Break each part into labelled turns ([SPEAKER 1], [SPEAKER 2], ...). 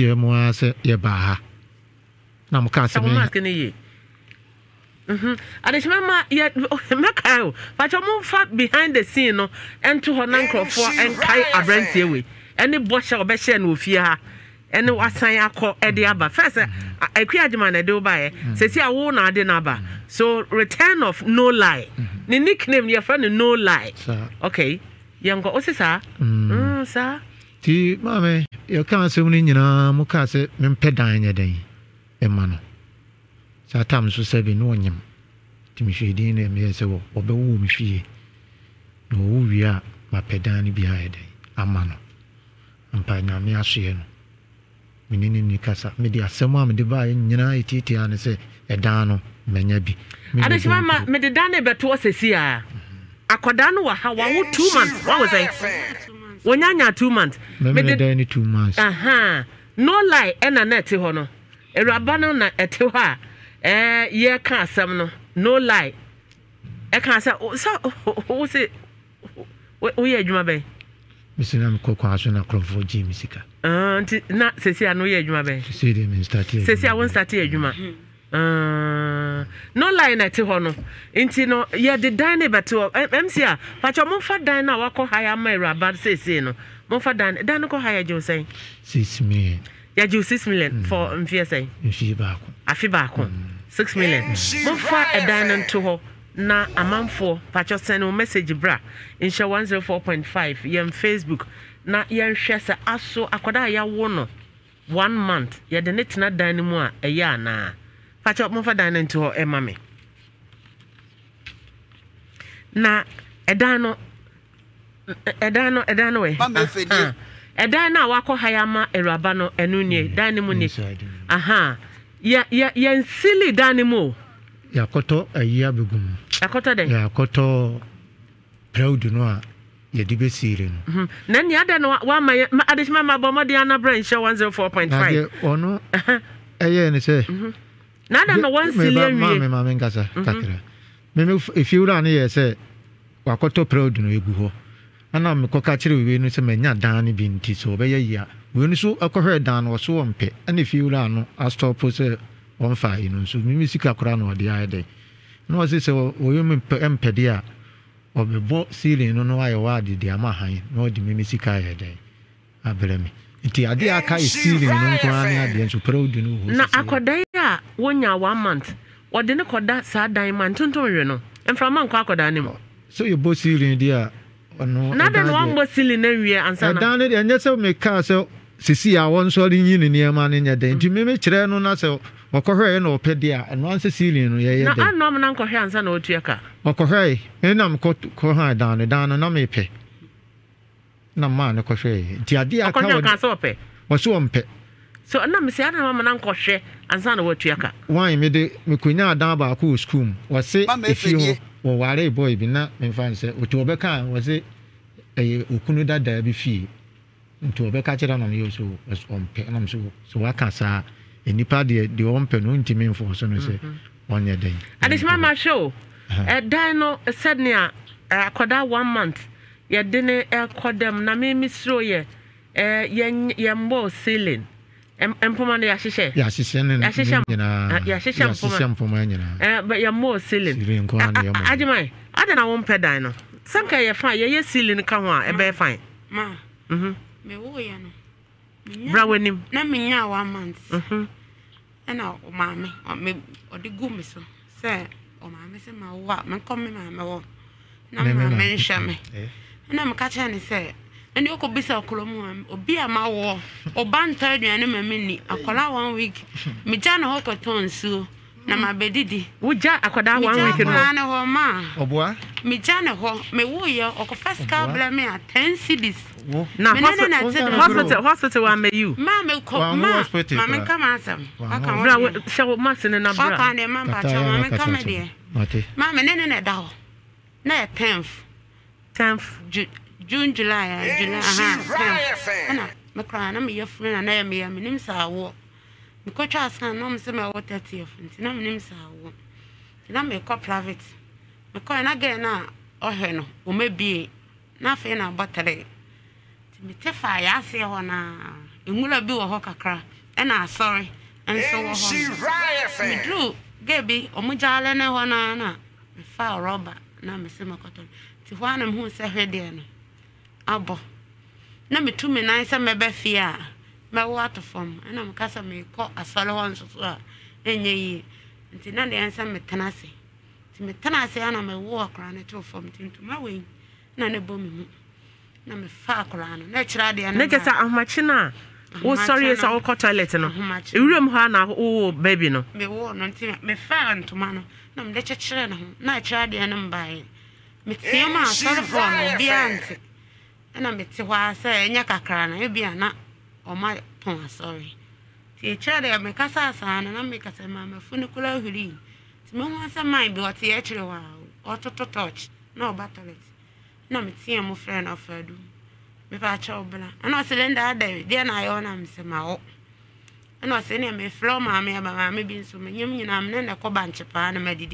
[SPEAKER 1] year more say ye baha. Nam cancer me.
[SPEAKER 2] Adishama yet Macao, but your move fat behind the scene no and to her uncle for and kai a brand away. Any bush or beshen will fear her. And what I call Eddie Abba. First, I create man I do by says I won't add another. So return of no lie. The nickname your friend no lie. Okay. Young go, sir. Sir.
[SPEAKER 1] Ti, mammy, you can't say when you know Mukase, Mempedine a day. Emano. Sometimes we say, no one. Timothy Dean and me say, or the womb she. No, we are my pedani behind a mano. And Pina me a sheen. Meaning Nicasa, media, someone divine, United, and say, a dano, menyabi.
[SPEAKER 2] Adishama made the dane but was a seer. Akodano, how 2 months. What was I? When you're 2 months.
[SPEAKER 1] Maybe 2 months.
[SPEAKER 2] No lie, and a net hono. A rabano na etiwa. Ye can't some no lie. I can't say, so, what's it? We are Jumabe.
[SPEAKER 1] Mr. Nam Coquason, a crop for Jimmy Sika.
[SPEAKER 2] Not Cecilia, no, yeah, Jumabe.
[SPEAKER 1] See them in starting.
[SPEAKER 2] Cecilia won't start here, Juma. No lie, at Hono. Intino, yeah, the dine but to MCA. But your Mofa Dina, walk higher, my rabbit says, no. Mofa Dan, Danoco higher, you say. 6 million. Yeah, you 6 million for MFSA. I feel back 6 million. Mofa a dine to her. Na a month for patch send a message bra in show 104.5 yam Facebook na yan share sa aso akoda ya wono 1 month ya de net na dan mu a ya na patch mo fa dan to her mame na edan no we edan na wakọ haya ma eraba no enu nie dan mu ni aha ya silly dan mu
[SPEAKER 1] Yakoto a year begum.
[SPEAKER 2] Yakoto de.
[SPEAKER 1] Yakoto proud no a ye dibe sirin.
[SPEAKER 2] Nan ya da no wa ma adishma ma bomo de ana branch 104.5.
[SPEAKER 1] Ono eye ne say.
[SPEAKER 2] Na da no 1 million
[SPEAKER 1] wi. Ma ngasa kakra. Me if you ran here say wakoto proud no egu ho. Ana me koka kire we no say manya dan ne bi nti so be ye ya. We no so akohwe dan no so wompe. Ana if you ran no a stop say on fire, you know, so Mimisica Crown or the idea. No, as I say, women empedia or the boat ceiling, no, I awarded the Amaha, no, the Mimisica day. I blame me. It's the idea I ceiling, no, to proud, you know.
[SPEAKER 2] Now, I could die 1 year, 1 month. What didn't call that sad diamond, you know, and from Mount Crocodile. So you both ceiling, dear. Not than one was ceiling area and so down it, and just make car so. See, I want so in near man in your day. To me, Treno, not so. Okohwe no pedia and once a ceiling ye na anom na nkohwe ansa na otuaka
[SPEAKER 1] okohwe enam ko ha dan na me pe na ma na kohwe ti ade aka
[SPEAKER 2] okohwe so pe
[SPEAKER 1] wo so mpe
[SPEAKER 2] so na me se ana ma na nkohwe ansa na otuaka
[SPEAKER 1] wan me de me kunya dan ba ko school wo se efi ho wo ware boy bi na me fan se otu obeka wo se okunu dada bi fi nti obeka kira na me yo so mpe na me so waka sa enipa de ompe no ntimi mfo so no se onye den adishma ma show dan no said near akoda 1 month ye de ne ekodem na me misro ye ye mbo ceiling empoma no ya hyehyɛ empoma nyina but ye mbo ceiling ajimai adana wo mpe dan no sanka ye fa ye ceiling ka ho a e be fine ma me wo ye no Brawenim. Na minya 1 month. And o mama me odi gu me so. Say o mama say ma wa me come me mama wo. Na mama nhya me. Na me ka cha ne say and you could be so colomu obi ama wo. Oba nta aduane mama ni akola 1 week. Me ja na ho koton su. Na ma bedidi. Wo ja akoda 1 week no. Na ho ma. Oboa. Me ja na ho me wo ye okofast ka bla me 10 cedis. Na hospital wa me you. Ma me ko ma me come asam. Aka wo show masin na bra. Aka ne ma ba cha ma me come there. Ma me ne da ho. Na 10th June July aha. Me cry na me your friend na me nim sa wo. Me ko twa san no me se me wo 30th na me nim sa wo. Na me ko private. Me ko na ge na ohwe no o me bie na fe na bottle. Me te fa ya se ho na
[SPEAKER 3] ngula bi wo ho kakra na sorry enso wo ho me do gebi omujale ne ho na me fa rubber na me se makoto ti ho na me hu se hwede no abo na me tu me nan se me be fia me wo atofom na me kasa me ko asole ho nso so a enye yi nti na de ensa me tenase ti me tenase ana me wo akra ne to fom ti ntuma we na ne bo me mu na me fa akra no na kira de na
[SPEAKER 2] kesa ahmachi na wo sorry esa wo ko toilet no ewurem ha na wo baby no
[SPEAKER 3] me wo no nti me fa ntuma no na me de kire na ho na kira de na mbae me tiama asole fo no bia nti na me ti hwa se enya kakra na ebia na o ma pon sorry ti kira de me kasa asa na me kasa ma mafuni kula huri ti me ho asa mai bi o ti e kire wa o to touch na o ba toilet na me tiam mo friend of adu me pa cha obla ana cylinder de na yo na mse ma o ana se ne me flow ma me ba ma me bi nso me nyem nyina me ne ko ba nchepa na madidi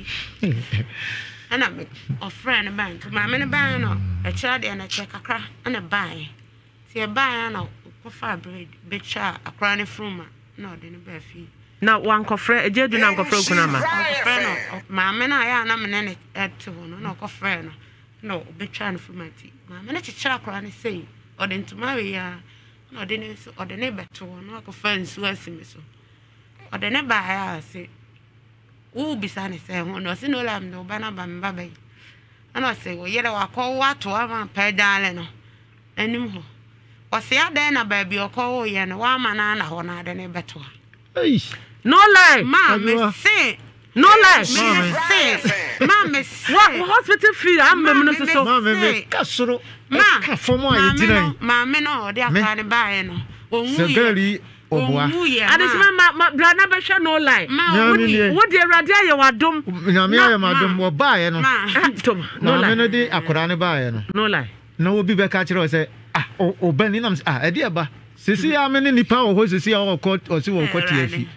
[SPEAKER 3] ana me o friend ban to ma me ne ban no e cha de na che kakra ana bai ti e bai ana ko fa bread be cha akra ne fruma na de ne ba fi
[SPEAKER 2] na wan ko frɛ ejedu na ko frɛ kuna ma
[SPEAKER 3] ma me na ya na me ne et ho no na ko frɛ no be cha ne fruma ti ma me ne chichira akra ne sei odentuma we ya no de ne so ode ne beto no akofan su asime so ode ne ba ya se wo bisa ne se ho no se no lam no ba na ba mba ba ana se wo yere wa ko wato ama pedale no anim ho o se ade na ba bi o ko wo ye no wa ma na ho na ade ne beto
[SPEAKER 2] no lie
[SPEAKER 3] ma me se
[SPEAKER 2] no lie
[SPEAKER 3] ma me
[SPEAKER 2] what hospital fee am me no so
[SPEAKER 4] ma me kasoro ka fomo a yedina
[SPEAKER 3] ma me no de aka ne bae no onwu
[SPEAKER 4] ye obwa
[SPEAKER 2] adesima ma bra na be hwe no lie wo de awrade aye wadom
[SPEAKER 4] nyame aye madom wo bae no
[SPEAKER 2] no lie
[SPEAKER 4] me no de akora ne bae
[SPEAKER 2] no lie
[SPEAKER 4] na obi be ka kire o se o bani nam e de ba sisi ya me ne nipa wo ho sisi ya wo ko o si wo ko tiafi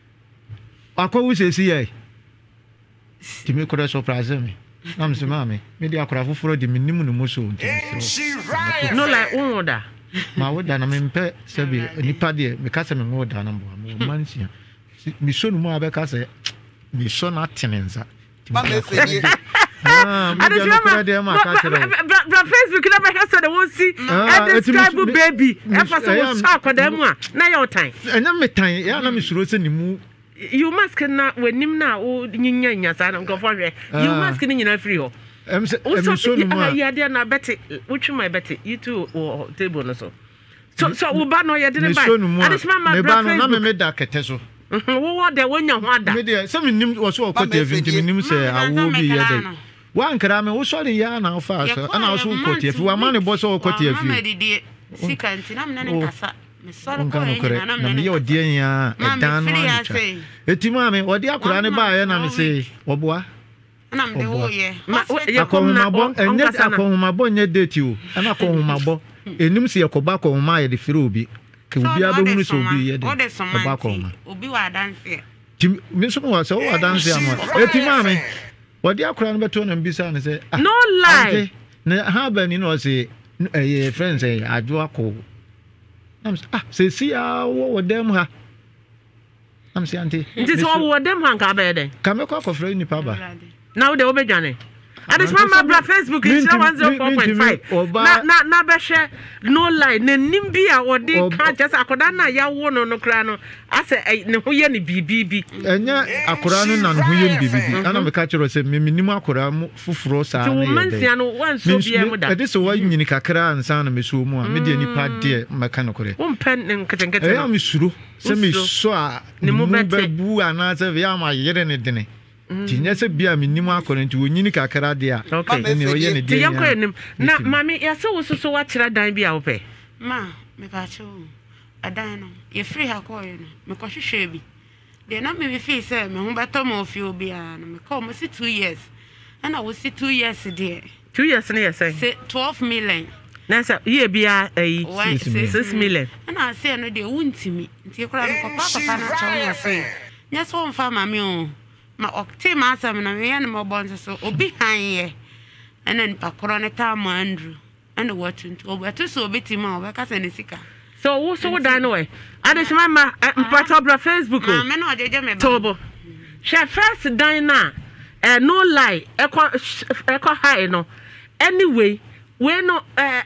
[SPEAKER 4] akwa wo sisi ya ti me kora surprise me nam se mama me de akora foforo de minnim no moso
[SPEAKER 2] no lie woda
[SPEAKER 4] ma woda na me mpe sebi nipa de me ka se me woda na mbo mo mansia mi so no mo abeka se mi so na tenenza
[SPEAKER 5] ba me fedie
[SPEAKER 2] bra Facebook na be hasa de won si e describe baby e fa so wo so akoda mu a na ye otan
[SPEAKER 4] enya metan ya na me suro se ni mu
[SPEAKER 2] you must na wenim na o nyinya nya sa na nkofo hwe you must ni nyina free ho
[SPEAKER 4] so no mu
[SPEAKER 2] ya de na beti uchu my beti you two table no so wo ba no ye de ne ba adesima ma bra
[SPEAKER 4] Facebook na me da kete so
[SPEAKER 2] wo de wonya ho ada
[SPEAKER 4] me de se me nim wo so okota evinti me nim se awo bi ye de wa nkra me wo sori ya na ofa so ana wo so okota efi wa ma ne bo so okota efi
[SPEAKER 3] ma de die sikanti na me ne kasa me sori ko yin
[SPEAKER 4] na me ye odie ya edan no eti ma me odi akura ne ba ye na me se oboa
[SPEAKER 3] na me de wo ye
[SPEAKER 4] akohumabo enye akohumabo nye date o ana akohumabo enim se yakoba akohuma ye de firi obi ke obi abehunu se obi ye de oba akohuma
[SPEAKER 3] obi wa dance
[SPEAKER 4] me so mo se wa dance am eti ma me odi akura ne beto na mbisa ne se
[SPEAKER 2] no lie
[SPEAKER 4] na ha ba ni no se eh friends eh ajo akọ nam se si a wo dem ha nam se anti
[SPEAKER 2] nti so wo dem ha nka ba den
[SPEAKER 4] ka me kwa kofra ni pa ba
[SPEAKER 2] na wo de wo bedwane adesima ma bra Facebook is 104.5 na be hwe no lie na nimbi a wodi ka just akoda na ya wo no kra no ase ne ho ye ne bibibi
[SPEAKER 4] enya akora no na ne ho ye bibibi ana me ka kiro se me nim akora mu fufuro sa na ye
[SPEAKER 2] de wo mansia no wanso bia mu da
[SPEAKER 4] ade so wa nyini kakra ansa na me so mu a me de nipa de meka no kore
[SPEAKER 2] wo pen nketenkete
[SPEAKER 4] no me suro se me so a ne mu bebu ana se ya ma yere ne dene tinya se bia minnim akọrọ nti wonyini kakra de a ne oye ne de
[SPEAKER 2] ya yakọnim na mami ya se wo soso wa kira dan bia wo pe
[SPEAKER 3] ma me ba che wo adan no ye free ha ko ye no me ko hwehwe bi de na me fi se me hu beto mo fi obi a no me ko mo si 2 years ana wo si 2 years de
[SPEAKER 2] 2 years ne ye say
[SPEAKER 3] 12 million
[SPEAKER 2] na sa ye bia 6 million
[SPEAKER 3] ana se no de wuntimi nti kora no ko papa na cha wo se nya so mfa mami o ma okte ma asam na me ya na mo bonso so obi han ye ena nipa koro ne ta mo Andrew ena watuntu obeto so obeti ma obeka se ne sika
[SPEAKER 2] So wo so dan no we ade shema ma mpata Obra Facebook o
[SPEAKER 3] me no ojeje me ba
[SPEAKER 2] tobo she first dan na no lie eko high no anyway we no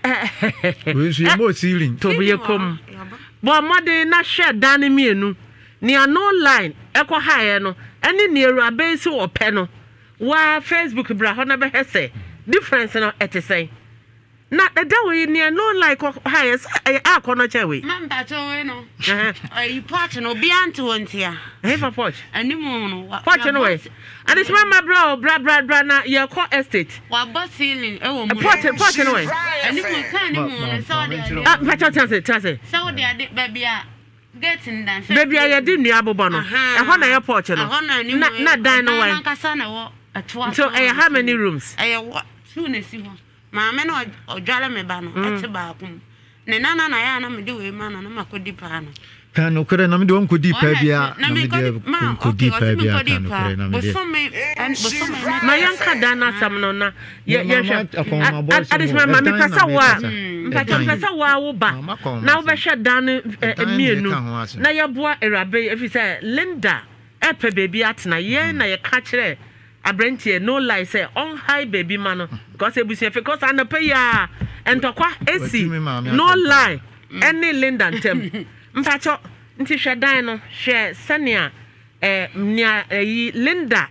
[SPEAKER 4] we see more ceiling
[SPEAKER 2] tobo ye kom bo modern na she dan mienu ni no line eko high no ene ni Awuraba si wo pe no wa Facebook bra ho na be hese difference no etesai na da we ni no like highest akono chewe
[SPEAKER 3] man ba to we no you part no bi anto ontia
[SPEAKER 2] hey for porch
[SPEAKER 3] animu no
[SPEAKER 2] porch no we and it's my bra na ye call estate
[SPEAKER 3] wa boss ceiling e wo mu
[SPEAKER 2] porch no we
[SPEAKER 3] animu kan animu so de
[SPEAKER 2] pa chance
[SPEAKER 3] so de baby a getting dance
[SPEAKER 2] baby a ye di nua abobo no e ho na ye porch no na dan no we
[SPEAKER 3] kasa na wo atwa
[SPEAKER 2] so how many rooms
[SPEAKER 3] what two na si ho maame no odwale me ba no ate ba kum ne nana na ya na me de we ma na makodi pa no
[SPEAKER 4] kan okere na me de wonkodi pa bia na me de wonkodi pa bia kan okere na me de
[SPEAKER 2] ma yanka dana sam no na ye hwe adishma ma me pesa wa mpasa wa wo ba na wo be hwe dan mienu na ye boa Awuraba efi say Linda epe baby atena ye na ye ka kire abrentie no lie say on high baby man because ebusia because an pay ya entokwa esi no lie any Linda ntem mpacho nti hwedan no hwe senia nia Linda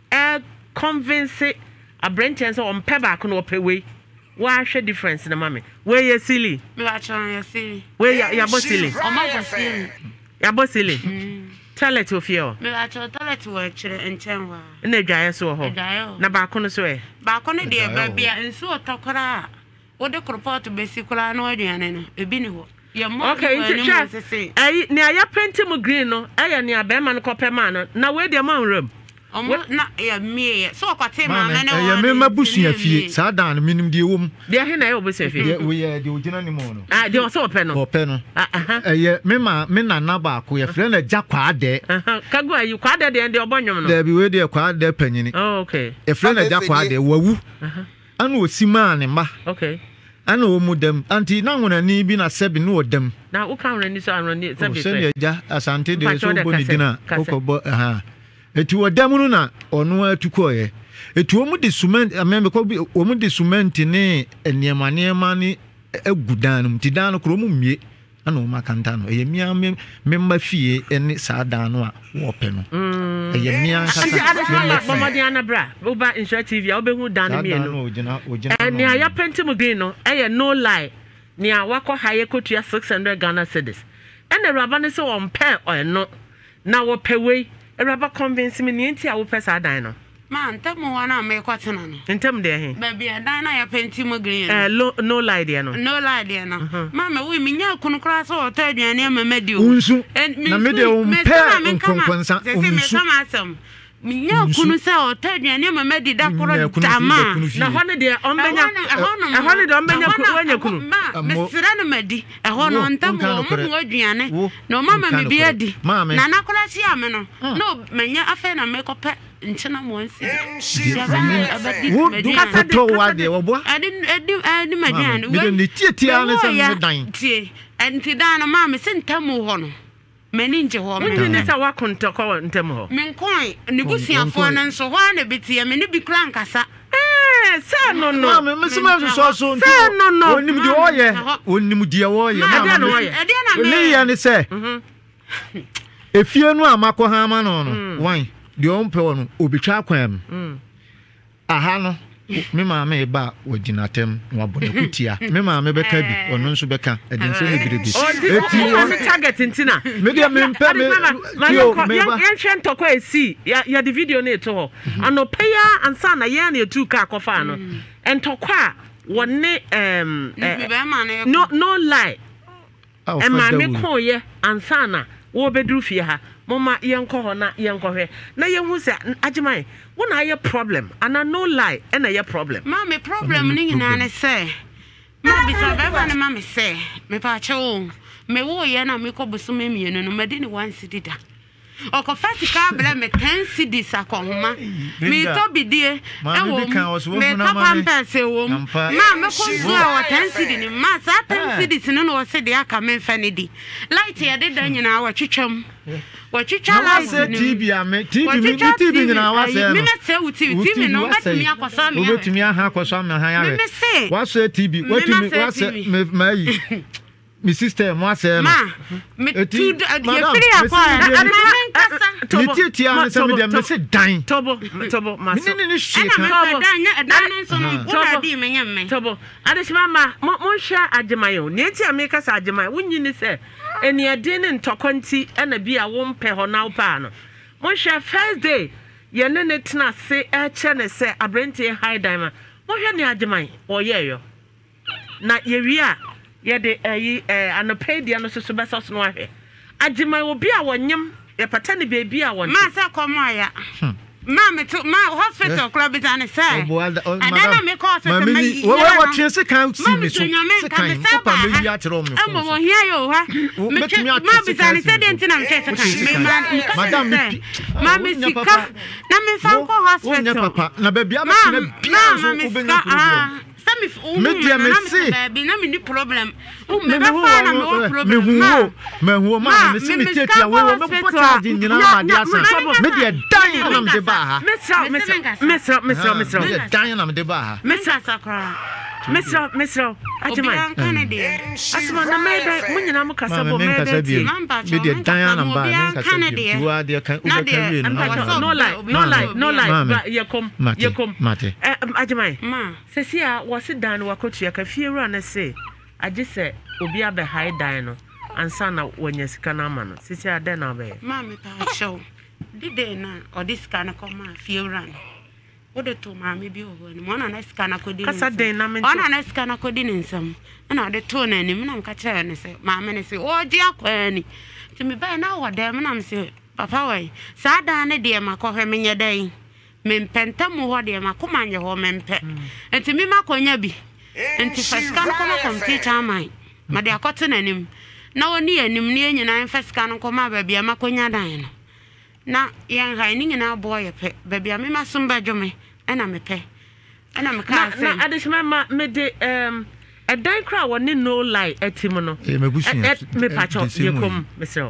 [SPEAKER 2] convince abrentie so on pe back no pe we wa hwe difference na mame we ye silly
[SPEAKER 3] me wa chan ye silly
[SPEAKER 2] we ya bo silly
[SPEAKER 3] o ma bo silly
[SPEAKER 2] ya bo silly toilet ofio
[SPEAKER 3] me wa cho toilet wo kire enchen wa
[SPEAKER 2] na dwaye so ho na ba ko no so e
[SPEAKER 3] ba ko no de ba bia nsu otokora wo de report besikura na aduane no ebi ni ho ye mo
[SPEAKER 2] okay nti ai ni aya penti green no aya ni abema no kopema no na we de ma nram
[SPEAKER 3] na ya mie so kwate ma me
[SPEAKER 4] ne ya me mabusu afie sa dan minim de wom
[SPEAKER 2] de he na ya obusu afie
[SPEAKER 4] we ye de ogina ni mo no
[SPEAKER 2] de o so ope no
[SPEAKER 4] ye me na ba ko ye fre na ja kwa ade
[SPEAKER 2] kago ayi kwa ade de obonwom no
[SPEAKER 4] de bi we de kwa ade panyini
[SPEAKER 2] okay
[SPEAKER 4] e fre na ja kwa ade wawu ana osima ne ma
[SPEAKER 2] okay
[SPEAKER 4] ana o mudam anti na nwona ni bi na sebi no odam
[SPEAKER 2] na wo kan rani so anrani sebi
[SPEAKER 4] so se ja asante de so boni dina okobo eti odam no na ono atukoye eti omu de cement amembe ko bi omu de cement ne eniema ni agudan no ti dan no kro mu mie ana o makanta no eye mia memba fie ene sa dan no a wo pe no eye mia
[SPEAKER 2] kasa bomodi anabra Oba Insure TV a obehu dan mie no eni aya pentim green no eye no lie ni awakọ haye kotua 600 Ghana cedis ene Awuraba ne so on pe no na wo pewei Awuraba convince me ni enti a wo pesa dan no
[SPEAKER 3] ma ntemu wana me kwatena no
[SPEAKER 2] ntem de he
[SPEAKER 3] baby dan na ya pentim green
[SPEAKER 2] no lie de no
[SPEAKER 3] ma me we minya kunu kra so o ta aduane amamadi o
[SPEAKER 4] unsu na me de o mpe nkonkonsa
[SPEAKER 3] unsu minya kunu se o ta aduane amamadi da koro dama
[SPEAKER 2] na hone de ombenya hone de ombenya wanya kunu
[SPEAKER 3] me sira na madi hono ntemu mu aduane no mama me bi adi na na kora si ame no no menya afa na me kope nchena mo nsi
[SPEAKER 4] wo du ka to wa de wo bo
[SPEAKER 3] adi madian
[SPEAKER 4] we ni tietia ne se me dan
[SPEAKER 3] tie enti dan no ma me se ntamu ho no mani nje ho
[SPEAKER 2] me ni sa wa konto ko ntamu ho
[SPEAKER 3] me nkon ni busuafo na nso ho na betie me ni bi kra nkasa
[SPEAKER 2] se no no
[SPEAKER 4] me se ma so
[SPEAKER 2] se no
[SPEAKER 4] onim de oye onim de oye
[SPEAKER 2] ma no oye
[SPEAKER 4] ni ya ni se efie no amakọ ha ma no no wan de on pe wono obetwa kwam aha no me maame ba waginatem no abone kutia me maame beka bi ono nso beka edin so ne birebi
[SPEAKER 2] eti on target ntina
[SPEAKER 4] me dia me mpe me
[SPEAKER 2] yan hwe ntoko esi ya the video na eto ho anopeya ansa na ya na etu ka akofa no entokwa wonne no lie e maame koye ansa na wo bedru fie ha mama yenko ho na yenko hwe na yehu se agiman wona ye problem ana no lie na ye problem
[SPEAKER 3] mama problem ni nyina ne se ma bi sa baba ne mama se me pa che wo me wo ye na me ko busu me mienu no medi ni wan sidida Oko fasika bla me 10 cedis akonhoma. Me to bidie.
[SPEAKER 4] Me
[SPEAKER 3] papa mpese wo. Ma me konso a 10 cedis ni ma sa 10 cedis no no se de aka me fa ne di. Light ye de dan nyina wa twetwam. Wa twetwa light ni.
[SPEAKER 4] TV nyina wa se no.
[SPEAKER 3] Me na se TV no batumi akoso me.
[SPEAKER 4] Obetumi aha akoso me ha ya we. Wa se TV, watumi wa se me mai. My sister, my son.
[SPEAKER 3] Me tu ye free akwa.
[SPEAKER 4] Me say dying.
[SPEAKER 2] Tobo, maso.
[SPEAKER 4] Ni shit.
[SPEAKER 2] Tobo. Adeshima ma, mo sha agemayo. Neti ameka sa agemayo. Wunyi ni se eni ade ne ntokwanti na bia wo mpe ho na upa no. Mo sha first day ye ne ne tena se e che ne se abrente high diamond. Mo hwe ne agemayo oyeyo. Na ye wi a ye de anopedia no so besa so no ahwe agima obi a wonyem ye pata ne bebi a won
[SPEAKER 3] ma sa komo ya ma me to ma hospital club is an say adana me call so me
[SPEAKER 4] what chance can see me so kan papa me wi a kire o me
[SPEAKER 3] fo mo hia yo ha ma be san say den tina me chese kan
[SPEAKER 4] madam
[SPEAKER 3] ma me sika na me fa ko hospital
[SPEAKER 4] papa na bebi a ma na bia so obenya problem media me see
[SPEAKER 3] be na me ni problem me ba fa na me problem
[SPEAKER 4] me hu ma me see me take ya we me put charge nyina ma dia san media dan na me de ba ha
[SPEAKER 2] mesra
[SPEAKER 4] media dan na me de ba ha
[SPEAKER 3] mesra sakra
[SPEAKER 2] mesra ajima asma na me da munyina mu kasa bo me da ti
[SPEAKER 4] media dan na ba me kasa bi tu a de kan u ka wi
[SPEAKER 2] no lie yekom
[SPEAKER 4] mate
[SPEAKER 2] ajima sesia wose dan wakotua ka fiewura na se age se obi abe high dan no ansa na wonya sika na ama no sesia den na be
[SPEAKER 3] ma me pa show dide na odisika na koma fiewura no odo to ma me bi oho ni mo na sika na kodi
[SPEAKER 2] kasa den na me
[SPEAKER 3] ona na sika na kodi ni nsam na ode to na anim na mka kire ne se ma me ne se oji akwa ni ti me ba na wo dem na me se papa wai sa dan ne de ma ko hwe me nye dan mempenta mu ho de makoma nye ho mempe enti mi makonya bi enti faskan koma computer man ma de akote nanim na woni anim ne nyina faskan koma ba bia makonya dan no na yan ha ni nyina boy pe ba bia me masumba dwome na mepe na me ka se
[SPEAKER 2] na adishima ma me de a dan kra woni no lie etim no me pacho yekom mesro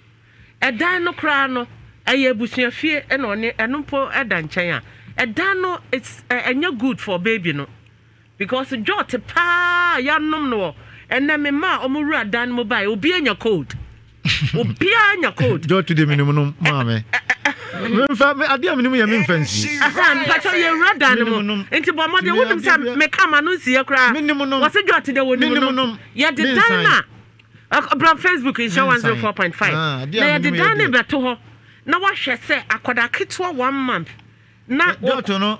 [SPEAKER 2] a dan no kra no aye busuafie na one enumpo eda nchen a dan no it's enya good for baby no because jot pa ya nom no ena me ma omuru dan mobile obi enya code obi enya code
[SPEAKER 4] jot to the minimum ma me me ade minimum ya me fancy
[SPEAKER 2] pacho ye radan no enti bo mo de wonum say me kama no sie kra wose jot de woni no ya de dan na Obra Facebook in show 104.5 na ya de dan ne beto ho na wa hwe se akoda ketwa 1 month na
[SPEAKER 4] doctor no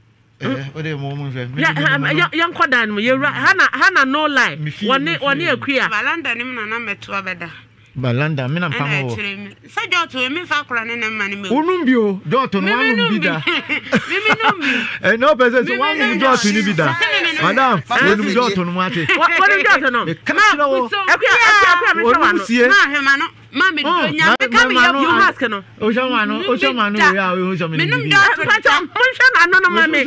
[SPEAKER 4] ode mo mo hwe
[SPEAKER 2] ya nkoda no ye hana no lie woni akua
[SPEAKER 3] balanda nim na meto abeda
[SPEAKER 4] balanda me na mpamo wo
[SPEAKER 3] sa doctor me fa kora ne ma ne me
[SPEAKER 4] unum bio doctor no anum bida
[SPEAKER 3] mimi numbi
[SPEAKER 4] no person so one doctor ni bida madam unum doctor no mate
[SPEAKER 2] woni doctor no
[SPEAKER 4] kama wo
[SPEAKER 2] akua me
[SPEAKER 4] no
[SPEAKER 3] na hema no mami donya me kam ya
[SPEAKER 2] you mask no
[SPEAKER 4] o jamanu ya o jamanu
[SPEAKER 3] minum doctor
[SPEAKER 2] munsha na no mami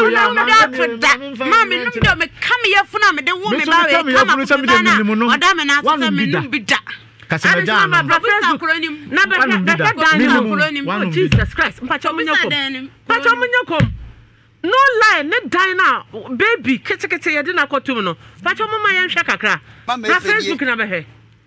[SPEAKER 3] mami num do me kam ya funa me de wo me ba we kama oda me na so me num bida
[SPEAKER 4] kasema jana
[SPEAKER 2] na be Jesus Christ mpacho munyakom no lie ne dan na baby kete ye de na kotum no mpacho mama ye hwe kakra na Facebook na be he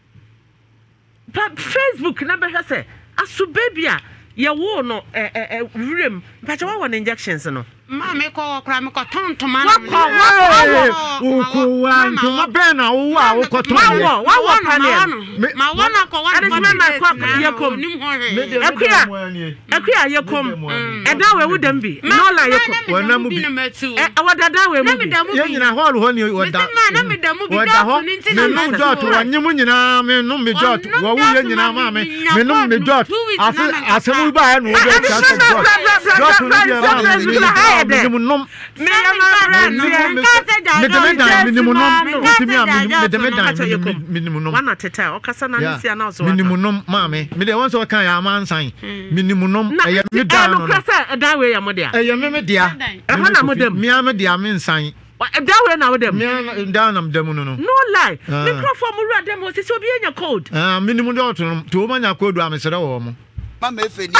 [SPEAKER 2] Facebook na be hwe se asu baby a ye wo no rem mpacho wa won injections no
[SPEAKER 3] ma me ko kra me ko tontoma
[SPEAKER 4] na ko wa ntoma be na wo a wo ko ton
[SPEAKER 2] wa
[SPEAKER 3] ma wona ko wa
[SPEAKER 2] yekom akua yekom eda we wudam bi no la yekom
[SPEAKER 4] wona mu bi
[SPEAKER 2] wadada we mu bi
[SPEAKER 4] ye nyina hall ho ni wada
[SPEAKER 3] na me da mu bi do ni ntina
[SPEAKER 4] me jot wanyem nyina me no me jot wo wo ye nyina ma me no me jot asemu ba no wo be ka jot no ye ma minimum nom
[SPEAKER 2] me ya
[SPEAKER 4] minimum nom
[SPEAKER 2] wana teta okasa na nsia na so
[SPEAKER 4] minimum nom maame me de won so kan ya amansan minimum nom eye me da no
[SPEAKER 2] no da we ya mo dia
[SPEAKER 4] eye me dia
[SPEAKER 2] e ho na mo dem
[SPEAKER 4] me am dia me nsan
[SPEAKER 2] da we na wo dem
[SPEAKER 4] me da na dem no
[SPEAKER 2] no lie microphone mu ra dem o se obi enya code
[SPEAKER 4] minimum de oto to ma nya code amesere wo mo
[SPEAKER 5] mama efeni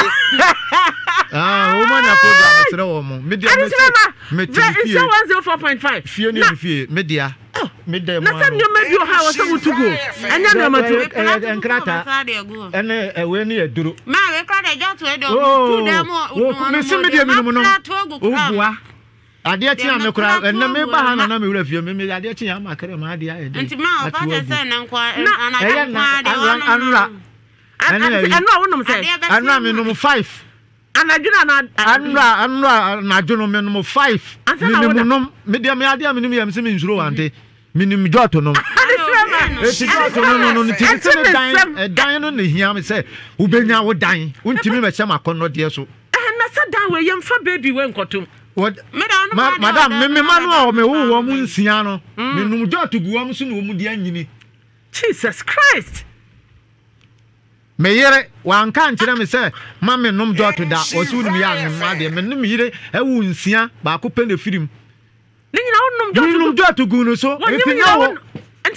[SPEAKER 4] o ma nya code amesere wo mo me dia me
[SPEAKER 2] fie 104.5
[SPEAKER 4] fie ni fie me dia me dem
[SPEAKER 2] na sam nyo me bi o ha wo so mutugo enya me matu
[SPEAKER 4] enkrata ene we ni eduro
[SPEAKER 3] ma we kra de joto edo tu dem
[SPEAKER 4] o me sim me dia minimum no o bua ade tia me kura enne me ba ha na me wura fie me ade tia ma kare ma ade aye
[SPEAKER 3] nti ma o ba je se na nkwa anra
[SPEAKER 2] anra wonum se
[SPEAKER 4] anra me no 5
[SPEAKER 2] anadwuna na
[SPEAKER 4] anra na dwono me no 5 minimum nom me dia me ade minimum yam se me nsuro wante minimum joto nom eti joto no ti dan no ne hia me se ubenya wo dan untimi me che makono de so
[SPEAKER 2] na sa dan we yam fa baby we nkotom
[SPEAKER 4] madam me manu a me wo mu nsia no me num joto guwam so no mu de anyini
[SPEAKER 2] Jesus Christ
[SPEAKER 4] me yere wan kan kire me se ma me num joto da o su num ya num ade me num yire e wu nsia ba ko pe na firim
[SPEAKER 2] ni nyina
[SPEAKER 4] num joto gu no so e fi na wo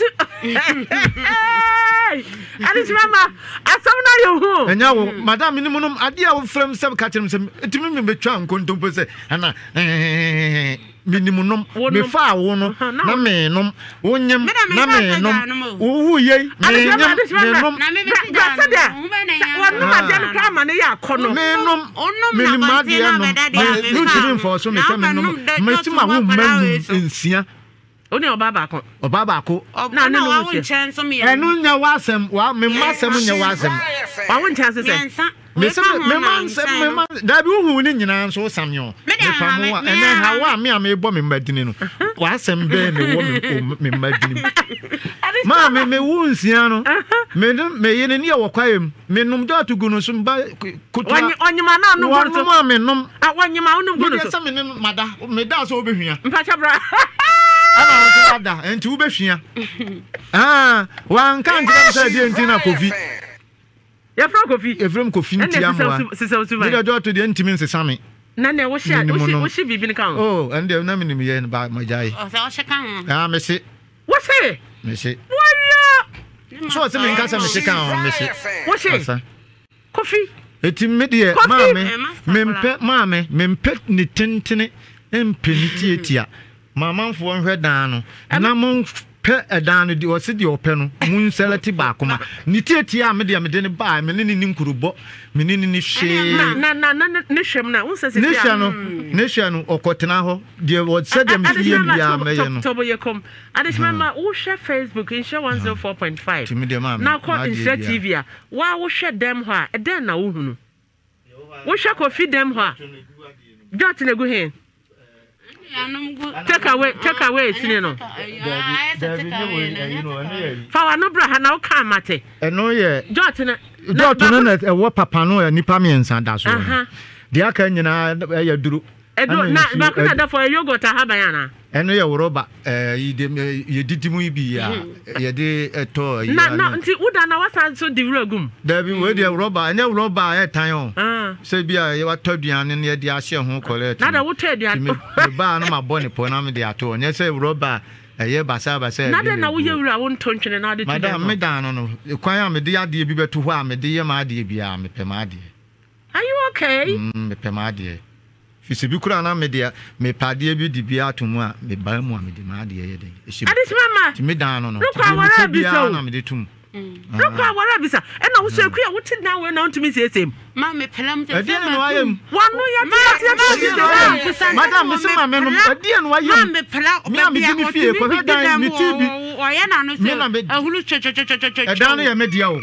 [SPEAKER 2] Alice mama asamna yo hu
[SPEAKER 4] enya wo madam ni munum ade a wo frem seb ka kire me se etimi me betwa nkontompo se ana minimum nom me fa wo no na me nom wonyem na me nom wo ye me nom
[SPEAKER 3] na me beti
[SPEAKER 2] wonu ma de no kra ma ne ya kono
[SPEAKER 4] me nom me ma de no me tiri for so me se me nom me ti ma wo ma nsia
[SPEAKER 2] oni oba ba ko
[SPEAKER 3] na no wo nchen so me
[SPEAKER 4] enu nya wasem wa me masem nya wasem
[SPEAKER 2] wa wo nchen se
[SPEAKER 4] me se me ma da bi hu ni nyina so samyo me pamu a ene hawa me a me bo me madini no wasem be me wo me madini ma me wu nsia no me ye ne ya wokwayem me num da tugu no so ba kutua
[SPEAKER 2] onyima na no go so
[SPEAKER 4] ma me num
[SPEAKER 2] onyima unum go so
[SPEAKER 4] me mada me da so obehua
[SPEAKER 2] mpacha bra
[SPEAKER 4] ana so ada enti ubehua wan kan jira se de enti na kofi
[SPEAKER 2] ya fra kofi
[SPEAKER 4] efrem kofi nti amwa ni da joto de ntimi nsesame
[SPEAKER 2] na ne wo hye bibi kan
[SPEAKER 4] oh ande na minim ye ba majai
[SPEAKER 3] o se o hye kan
[SPEAKER 4] me se
[SPEAKER 2] wo se
[SPEAKER 4] me se
[SPEAKER 2] wala
[SPEAKER 4] so se me nkasa me se kan me se
[SPEAKER 2] wo se kofi
[SPEAKER 4] eti me de maame mempe ni tentene empeni tietia mamanfo nhwe dan no na mon pe edan no di o se di ope no mun selati ba akoma ni tietia me de ne ba me ne ni nkurubo me ne ni hwe
[SPEAKER 2] na ne hwem na unse se
[SPEAKER 4] ne hwe no okotena ho de o se de me yie bia me ye no
[SPEAKER 2] tobo ye kom adishmama wo hwe Facebook in show 104.5 na ko in TV a wa wo hwe dem ho a eden na wo hunu wo hwe kofi dem ho a jot na gu hen take away sini no fa no bra ha na o kan mate
[SPEAKER 4] eno ye
[SPEAKER 2] jot
[SPEAKER 4] no na e wo papa no ya nipa miensa da so de aka nyina ya duru
[SPEAKER 2] na ba kuna da for yogurt ha bayana
[SPEAKER 4] eno ye roba ye didimu ibi ya ye de eto
[SPEAKER 2] na nti uda na wasa so di ragum
[SPEAKER 4] da bi we de roba ene roba ya tan on se bia ye watoduane ne de ahye ho correct
[SPEAKER 2] na da wotaduane
[SPEAKER 4] me ba na ma bone po na me de ato onye se roba eye basa
[SPEAKER 2] na da na wo yewura wo ntontwene na de to
[SPEAKER 4] madam me dan no kwan a me de ade bi beto ho a me de ye ma ade bia me pe ma ade
[SPEAKER 2] are you okay
[SPEAKER 4] me pe ma ade fisi bi kura na me de me pade bi di bia to mu a me ba mu a me de ma ade ye de
[SPEAKER 2] adishmama
[SPEAKER 4] ti me dan no
[SPEAKER 2] me
[SPEAKER 4] bia na me de tum
[SPEAKER 2] Rokwa wara bisa e na wo so akua wo tin na we na ntumi sesem
[SPEAKER 3] ma me pelam te
[SPEAKER 4] ade no ayem
[SPEAKER 2] wanu ya ti
[SPEAKER 4] madam me se ma me no ade no ayem
[SPEAKER 3] ma me pela
[SPEAKER 4] me am di mi fie ko dan mi ti bi
[SPEAKER 3] o ye na no se ahulu che
[SPEAKER 4] dan ya me dia o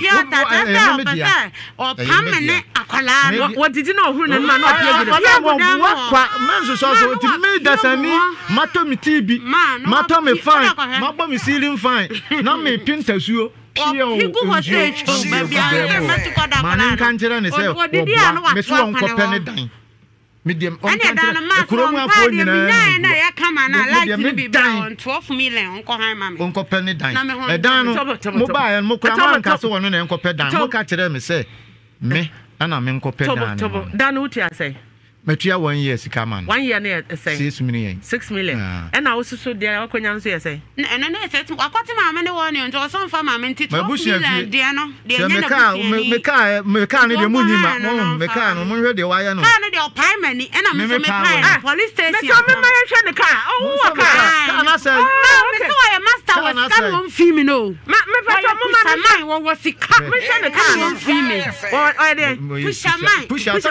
[SPEAKER 3] o pam ne akwala
[SPEAKER 2] wo didi na ohuru ne ma na opie gide
[SPEAKER 4] wo kwa menso so ti me dasani mato mi ti bi mato me fine mabo mi ceiling fine na me pintasuo
[SPEAKER 3] Pigu hotel baby I met to
[SPEAKER 4] man kan kire ne se me so won kope ne dan medium
[SPEAKER 3] on kurom afọ nyina na ya kama na like bi ba on 12 million onko han ma me
[SPEAKER 4] onko pɛ ne dan ɛdan no mo ba ya mo kura man ka so wono na enko pɛ dan mo ka kyerɛ me sɛ me ana me enko pɛ dan
[SPEAKER 2] dan wuti asɛ
[SPEAKER 4] metua 1 year sika man
[SPEAKER 2] 1 year na say
[SPEAKER 4] 6 million
[SPEAKER 2] and I also so there akonya nso say
[SPEAKER 3] na say akwati ma me ne won nto so mfa ma me ntito dia no dia
[SPEAKER 4] nya na me ka ne de munyima mo me ka no mo hwe de waya no
[SPEAKER 3] ka ne de opai mani na me so me ka police station
[SPEAKER 2] me so me hwe ne ka oh
[SPEAKER 4] ka na say
[SPEAKER 3] me so ya master was ka no fi me no me fa to mo ma wo sika me hwe ne ka no fi me o de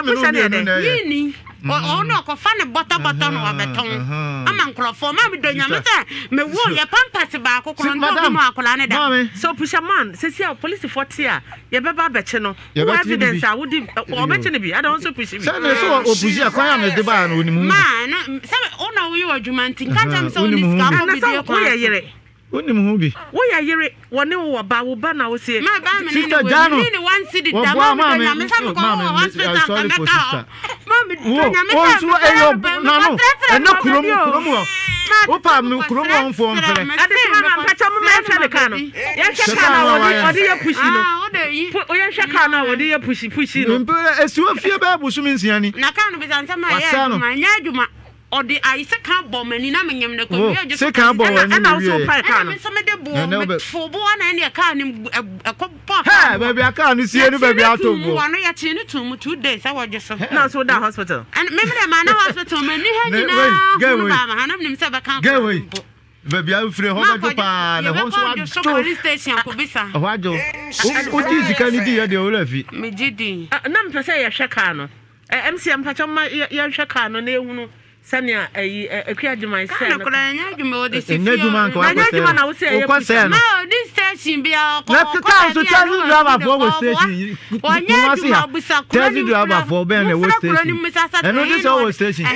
[SPEAKER 3] push me oh no ko fa ne bota no abeton ama nkrofo ma me donya me say me wo ye pampas ba kokoro ndo mo akola ne da
[SPEAKER 2] so pusha man say see police 40 a ye beba beche no evidence a wodi obeche ne bi I don't so push me
[SPEAKER 4] say me so opushi akwan me de ba na onimu
[SPEAKER 3] ma no say ona wo yo adwuma ntin ka jam so oni ska ko bi de ko
[SPEAKER 2] ye yere
[SPEAKER 4] onimu hu bi
[SPEAKER 2] wo ya yere woni wo ba na wo se
[SPEAKER 3] ma ba me ni one city da ma me donya me say ko hospital ka me ka ma me donya me say
[SPEAKER 4] wo eyo na no eno kuromu wo pa me kuromu on fo mfere
[SPEAKER 2] ade ma mpacha mo me hwe ne ka no ye hwe ka na wodi ye pushi no o ye hwe ka na wodi ye pushi no
[SPEAKER 4] mpere esiwo fie ba busu mi nsiani
[SPEAKER 3] na ka no bi san ma ye ma nya adwuma odi aise ka bo mani na menyem ne ko
[SPEAKER 4] je se ka bo wani
[SPEAKER 2] na so pa ka no
[SPEAKER 3] so me de bo me fo bo na ne ka ni ekọ
[SPEAKER 4] ha ba bia ka no sie no ba bia to bo
[SPEAKER 3] wano ya chi ni tum 2 days I was just
[SPEAKER 2] na so da hospital
[SPEAKER 3] and me me ma na hospital me ni ha nyina ba ma hanam nim se ba kan
[SPEAKER 4] ba bia free ho ba jo pa na ho so wa
[SPEAKER 3] police station ko bisa
[SPEAKER 4] ho ajo o ji sika ni di ya de o la fi
[SPEAKER 3] me jidi
[SPEAKER 2] na me pese ye hwe ka no MCM pacho ma ye hwe ka no na ehunu Sanya ekwadwuma
[SPEAKER 3] say na kura nya adwuma odi si
[SPEAKER 4] nya adwuma nko
[SPEAKER 2] na wo say
[SPEAKER 4] ye kwase
[SPEAKER 3] no this station bia ko
[SPEAKER 4] na ka so tazi driver for wo station kuma si ha tazi driver for ben na wo station eno this wo station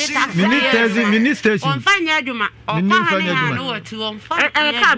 [SPEAKER 4] mini station
[SPEAKER 3] on fanya adwuma o pa ha no wo ti won fa
[SPEAKER 2] ka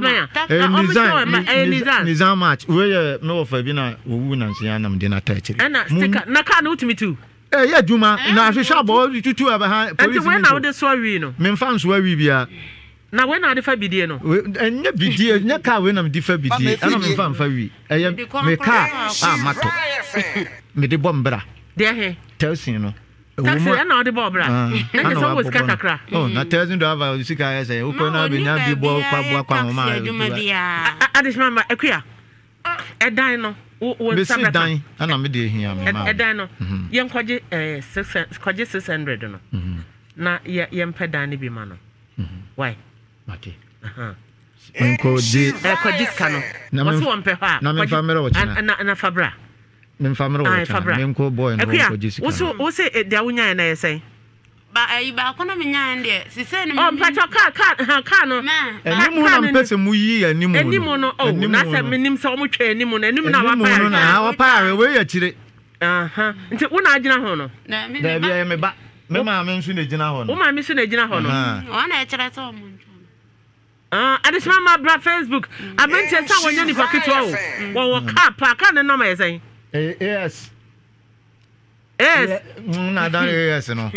[SPEAKER 2] ben
[SPEAKER 4] nizam match we me wo fa bi na owu na nsia na mde na ta chiri
[SPEAKER 2] na sticker na ka na utimi tu
[SPEAKER 4] ya juma na hwehwa bo tutu aba ha
[SPEAKER 2] police and when now dey so wi no
[SPEAKER 4] me mfa nso awi bia
[SPEAKER 2] na when na dey fa bidie no
[SPEAKER 4] enya bidie nya ka we na me dey fa bidie ana me mfa wi me ka mato me dey bombra
[SPEAKER 2] dey he
[SPEAKER 4] telsin no
[SPEAKER 2] taxi na dey bombra na so was kakakra
[SPEAKER 4] na telsin do ava usika ya say uko na be nya bi bo kwa ma
[SPEAKER 2] adishma ekua edan no wo
[SPEAKER 4] sabra dan ana me dey hia me ma
[SPEAKER 2] edan no yen kwaje 600 no na yen pedan ne bi ma no why
[SPEAKER 4] mate nko di
[SPEAKER 2] kwaje skano wo won pe ha
[SPEAKER 4] na me famere wo china
[SPEAKER 2] na fabra
[SPEAKER 4] me famere wo china me nko boy no kwaje skano
[SPEAKER 2] wo se dia wunya na yesen
[SPEAKER 3] ba ba kono me nya ande si se ne
[SPEAKER 2] o pacho ka no
[SPEAKER 4] enimu na mpese mu yi enimu
[SPEAKER 2] no o na se menim se o mu twa enimu na enimu na wa pa
[SPEAKER 4] enimu na wa pa we ya chire
[SPEAKER 2] nti wo na agina ho no
[SPEAKER 3] da
[SPEAKER 4] bia me ba me ma me nsu na gina ho no
[SPEAKER 2] wo ma me nsu na gina ho no
[SPEAKER 3] wo na e chire so mu
[SPEAKER 2] adishma ma bra Facebook abenti sa wonya ni paketwa wo ka pa ka ne no ma yesen
[SPEAKER 4] yes
[SPEAKER 2] yes
[SPEAKER 4] na dan yes no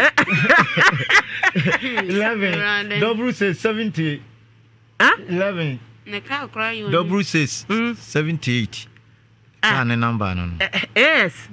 [SPEAKER 4] 11 double 70 11
[SPEAKER 3] ne ka kra you
[SPEAKER 4] double 78 ne number no
[SPEAKER 2] yes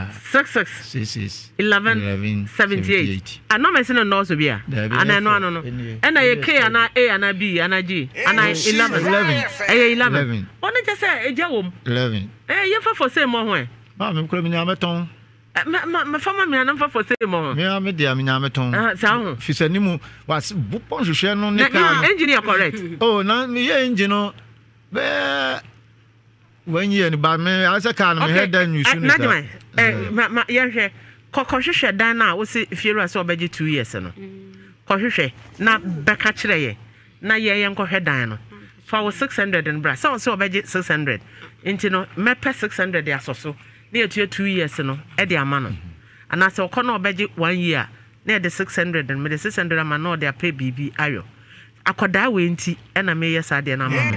[SPEAKER 2] 66 11 78 ano me se no so bia ana no ena ye K ana A ana B ana G ana 11 11 ono je se eja wom
[SPEAKER 4] 11
[SPEAKER 2] ye fa for say mo ho
[SPEAKER 4] ma me kura me nya meton
[SPEAKER 2] ma fama me anam fa for say mo
[SPEAKER 4] me am dia me nya meton
[SPEAKER 2] sa ho
[SPEAKER 4] fisanimu was bupon hwehwe no ne ka
[SPEAKER 2] engineer correct
[SPEAKER 4] na me ye engine no be when you ni ba me asa ka no me head dan you soon
[SPEAKER 2] ma ye hwe kokohwehwe dan na wo se fiero ase obeje 2 years no kohwehwe na beka kire ye na ye nkohwe dan no fa wo 600 and bra so obeje 600 inti no mepe 600 ya soso na etu 2 years no e de ama no ana se okọ na obeje 1 year na de 600 and me de 600 ama no de pay bibi ayo akoda we nti na me yes ade na mama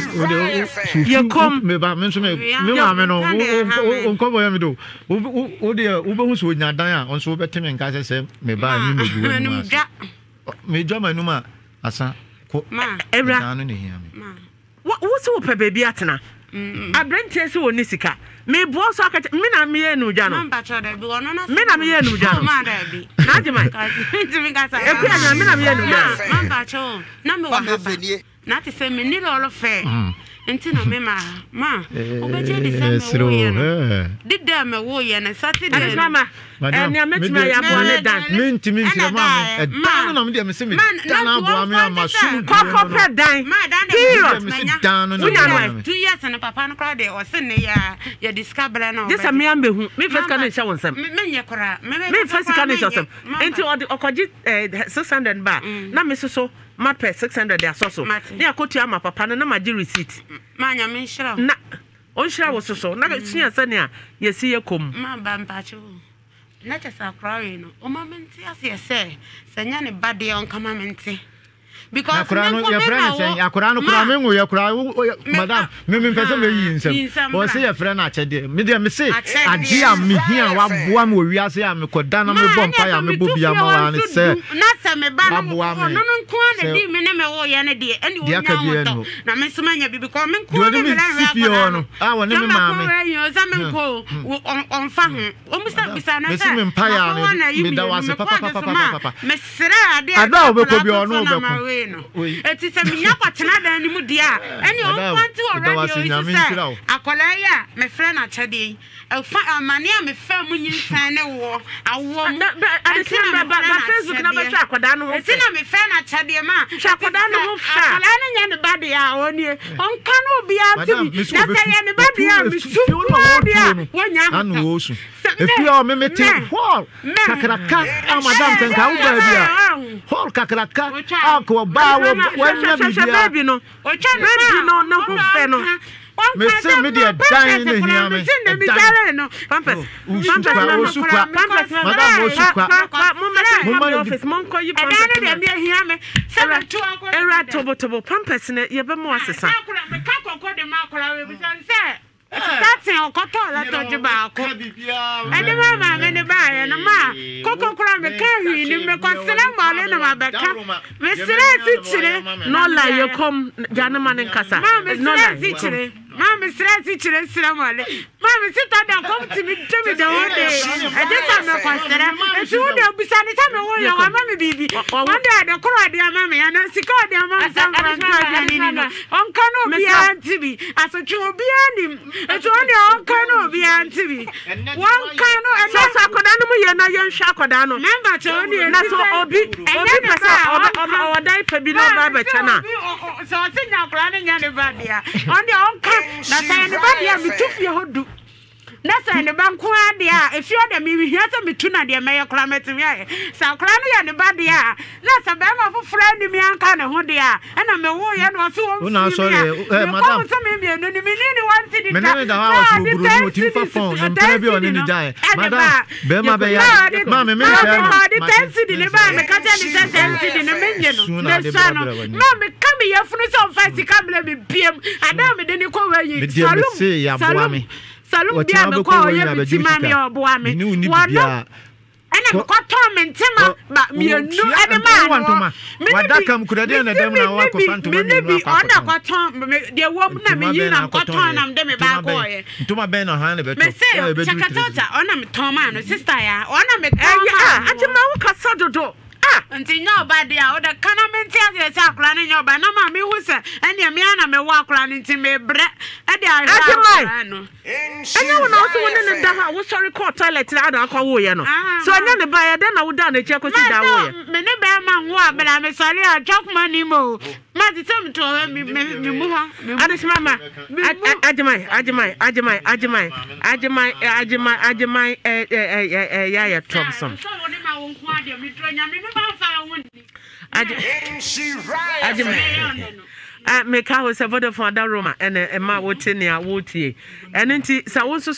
[SPEAKER 4] ye kom me ba me so me ma me no onko boy me do o de wo be hu so nya dan a onso wo beteme nka se me ba ni me bu me dwa manu ma asa ko
[SPEAKER 2] Ebra
[SPEAKER 4] no ne hia me
[SPEAKER 2] wo so pe baby atena abrantie se woni sika me bo so aka me na me ye nu dwa no
[SPEAKER 3] mamba cho da bi wono na
[SPEAKER 2] me na me ye nu dwa no
[SPEAKER 3] ma da bi
[SPEAKER 2] na jema
[SPEAKER 3] ntimi ka sa
[SPEAKER 2] eku anya me na me ye nu dwa
[SPEAKER 3] mamba cho na me wa haba na te se me ni lo fe enti no me ma obeje di se me wo ye no dida me wo ye na Saturday
[SPEAKER 2] mama eni ametimi ya bo ne dan
[SPEAKER 4] mentimi ntire ma me dan no me de me se me dan abo me ama sum
[SPEAKER 2] kokko pe dan
[SPEAKER 3] ma dan
[SPEAKER 4] me dan no
[SPEAKER 3] 2 years na papa no kra de o se ne ya discover na
[SPEAKER 2] this am ya mehu me first can sha wonsam
[SPEAKER 3] me nye kra
[SPEAKER 2] me first can sha wonsam enti okoji 600 ba na me so ma pe 600 ya so ne akotu ama papa no na ma gi receipt
[SPEAKER 3] ma nya me nhira
[SPEAKER 2] na on nhira wo so na chia sane a yesi yekom
[SPEAKER 3] ma ba mpacho na chesa kra no o ma menti ase se sanya ne bade on kama menti because
[SPEAKER 4] your friend saying akura no kura me nwu ya kura madam me pese me yi nsem o se your friend achede me de me say ade am me hia wa boa me wi ase am koda na me bompa ya me bobia ma wa ne se
[SPEAKER 3] na se me ba no nko na di me ne me wo ye ne de eni wo nya wo na me so manya bibi ko me nko na me la
[SPEAKER 4] no ah wo ne me ma me
[SPEAKER 3] yo za me nko on fa ho o musta bisa na
[SPEAKER 4] se me mpa ya me da wa se papa
[SPEAKER 3] me sra ade
[SPEAKER 4] ada obeko bi ono obeko
[SPEAKER 3] no eti se minya kwatena dan ni mu dia eni o kwanti already o se akola ya me friend achede fa amane a me fa mu nyinsan ne wo awo mu
[SPEAKER 2] ati na ba Facebook na ba sha akoda no ho
[SPEAKER 3] eti na me friend achede ma
[SPEAKER 2] sha akoda no ho fa
[SPEAKER 3] akola no nya ne ba de a oni onka no bia tibi na se ya ne ba de a mi su dia wonya
[SPEAKER 4] anu wo su efi o me mete hall kakraka madam tanka u ba bia hall kakraka akwa ba wo wanya
[SPEAKER 2] baby no no ho fe no
[SPEAKER 4] me se me de dan ne hia me
[SPEAKER 3] no
[SPEAKER 2] pampers
[SPEAKER 4] usukwa madam usukwa
[SPEAKER 2] mo office mon ko yi
[SPEAKER 3] pampers de me hia me se me tu akwa
[SPEAKER 2] era tobo pampers ne ye be mo asesa
[SPEAKER 3] me ka kokko de ma kola we bi se that's on koto la to jiba ko ene mama me ne ba ye no ma koko kura me ka hi ni me ko sele ma le na ma beka me sele ti chire
[SPEAKER 2] no la ye kom jana manen kasa
[SPEAKER 3] no la ti chire Mama stress chire sira male. Mama sit down come to me the one day. I just am not consider. And she would be sanity me wo ya mama bibi. One day the kro dia mama ya na sika dia mama sam on kan obi anti bi. Asochu obi anim. Eto on dia on kan obi anti bi. One kan no and
[SPEAKER 2] so akoda no mu ye na ye hwa akoda no.
[SPEAKER 3] Member che on dia
[SPEAKER 2] na so obi pesa o dai fa bi na ba be chana.
[SPEAKER 3] So sinya kra na nya ne ba dia. On dia on kan na say ne ba dia mitufie hodu na say ne ba nko adia efio de mi hia se mitu na de meye kra metimi aye sa kra no ya ne ba dia na say ba ma fofra ni mi anka ne ho dia na me wo ye no so wo
[SPEAKER 4] na sorry madam
[SPEAKER 3] so me bi no ni mi ni wanti di
[SPEAKER 4] me ne da ha so buru no tim fa phone na mpere bi oni ni jae madam be ma be ya ma me
[SPEAKER 3] di tensi di ne ba me ka ja ni tensi di ne menye no me sa no ma me ka me ye funu so fa sika ble me biem adam me de ni ko wa yi salum dia me ko ye bitima me oboa me wono ana me ko to me ntema ba me anu ade ma
[SPEAKER 4] wada kam kurade na dem na wa ko fantoma me nu akwa
[SPEAKER 3] ona ko to de wo na me yi na ko to na me de me ba ko ye
[SPEAKER 4] ntoma ben na han le beto
[SPEAKER 3] me say chakatota ona me to ma no sister ya ona me to
[SPEAKER 2] ati ma wo kasa dodo
[SPEAKER 3] nti nya oba dia o da kana menti ase akura ne nya oba na ma me hu se ene me ana me wa akura ne nti me bre e de ahwa no
[SPEAKER 2] enya wo na wo so ne da ha wo sorry call toilet na ada akwa wo ye no so enya ne ba ye da na wo da na che ko si da wo ye
[SPEAKER 3] me ne ba ma wo abela me sorry a chok mani mo ma ti tem to me mu ha
[SPEAKER 2] adis mama ajimai ya Thompson make house a vote for that Roma and a ma wotin ya wotie and nti sa wo so